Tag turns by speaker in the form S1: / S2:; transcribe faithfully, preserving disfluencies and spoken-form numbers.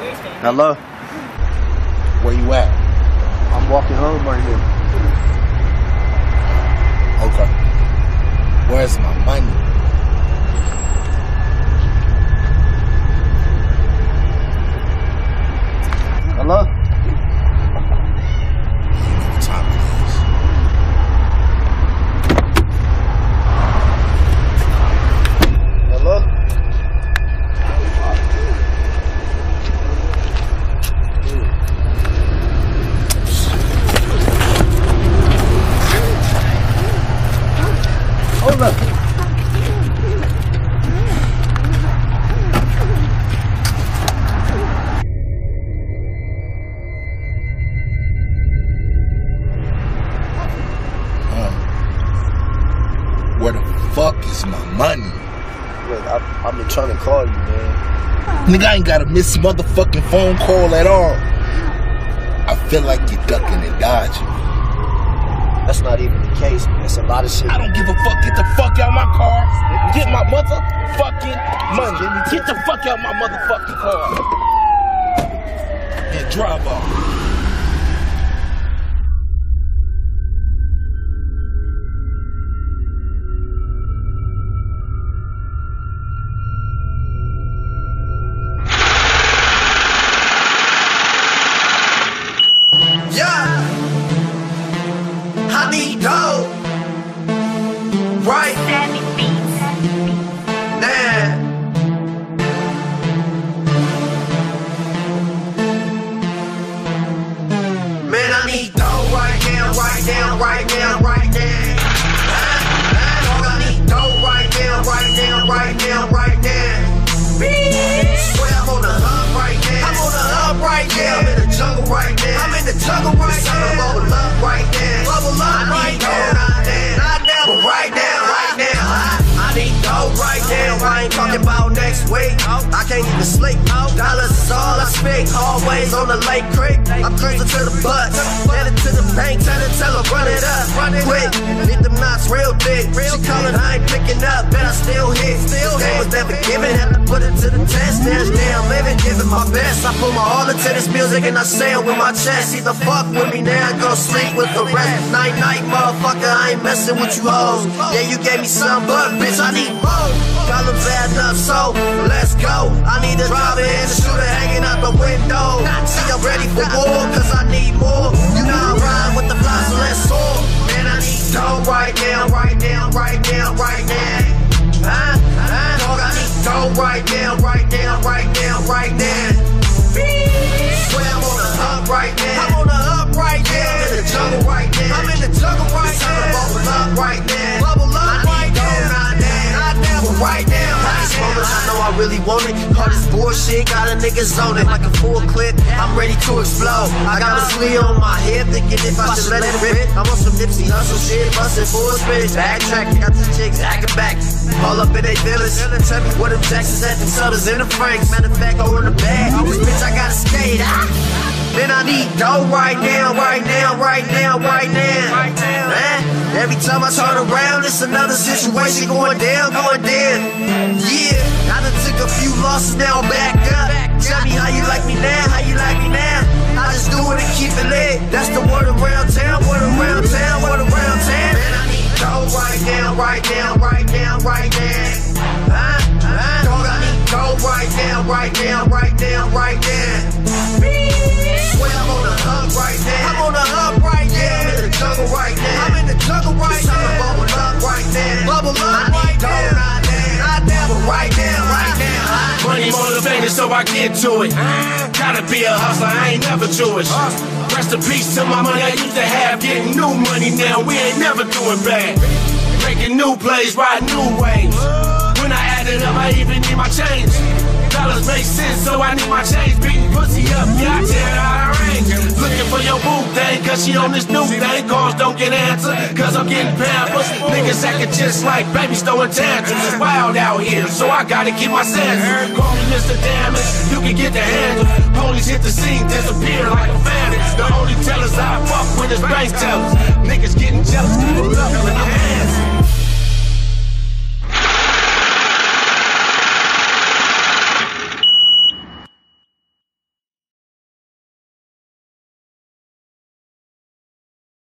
S1: Hello?
S2: Where you at?
S1: I'm walking home right here.
S2: Okay. Where's my money?
S1: Hello?
S2: What time it is?
S1: Hello? Hold up.
S2: Where the fuck is my money?
S1: Look, I, I've been trying to call you, man.
S2: Nigga, I ain't got a miss motherfucking phone call at all. I feel like you're ducking and dodging.
S1: That's not even the case, man. It's a lot of shit.
S2: I don't give a fuck. Get the fuck out my car. Get my motherfucking money. Get the fuck out my motherfucking car. And drive off.
S3: I need dough, right? Nah. Man, I need dough right now, right now, right now, right now. Dog, I need dough right now, right now, right now, right now. Swear I'm on the hub right now. I'm on the hub right now. I'm in the jungle right now. I'm in the jungle right now. I'm bubble up right now. Bubble up right now. Not now, but right now, right now. I, I need dough right now. I ain't talking about next week. I can't even sleep. Dollars is all I speak. Always on the lake creek. I'm cruising to the butts. Headed to the bank. Tell her, tell her, run it up. Run it quick. Hit them knots real thick. She calling, I ain't picking up. Bet I still hit. Still hit. Was never given. Had to put it to the test. There's damn living. Giving my best. I put my all into this music and I sail with my chest. Either fuck with me now and go sleep with the rest. Night, night, motherfucker. I ain't messing with you hoes. Yeah, you gave me some, but bitch, I need more. Columns add up, so let's go. I need a driver and a shooter hanging out the window. See, I'm ready for war, cause I need more. You know I ride with the fly, so let's soar. Man, I need dough right now, right now, right now, right now. Huh? Huh? Dog, I need dough right now, right now, right now, right now. Swear I'm on the hub right now. I'm on the hub right now. I'm in the jungle right now. I'm in the jungle right now. I'm bubble up right now. Bubble up right now. Not now, not now, but right now. I just want it, I know I really want it. All this bullshit got a nigga zoning like a full clip. I'm ready to explode. I got a sleeve on my hip, thinking if I should let it rip. I'm on some Nipsey Hustle shit, busting full spin. Backtrack, got the chicks acting back. All up in they feelings. Tell me what them Jacksons at, them Sutters in the Franks. Matter of fact, go in the bag. This bitch, I gotta skate. Ah. Then I need dough right now, right now, right now, right now. Man, every time I turn around, it's another situation going down, going down. Yeah, I done took a few losses, now I'm back up. Tell me how you like me now, how you like me now. I just do it and keep it lit. That's the word around town, word around town, word around town. Man, I need dough right now, right now, right now, right now. Huh? Huh? Dog, I need dough right now, right now, right now, right now. Swear I'm on the hub right now. I'm on the hub right now. I'm in the jungle right now. I'm in the jungle right now. I'm bubble up right now. Bubble up right now. Not now, not now, but right now, right now.
S4: Money motivated, so I get to it. Gotta be a hustler, I ain't never Jewish. Rest in peace to my money I used to have. Getting new money now, we ain't never doing bad. Making new plays, riding new waves. When I add it up, I even need my change. Dollars make sense, so I need my change. Beating pussy up, yeah, I tear it out of range. Looking for your boo thing, cause she on this new thing. Calls don't get answered, cause I'm getting pampered. Niggas acting just like babies throwing tantrums. It's wild out here, so I gotta keep my sense. Call me Mister Damage, you can get the handle. Police hit the scene, disappear like a phantom. The only tellers I fuck with is bank tellers. Niggas getting jealous, keep them up in their hands.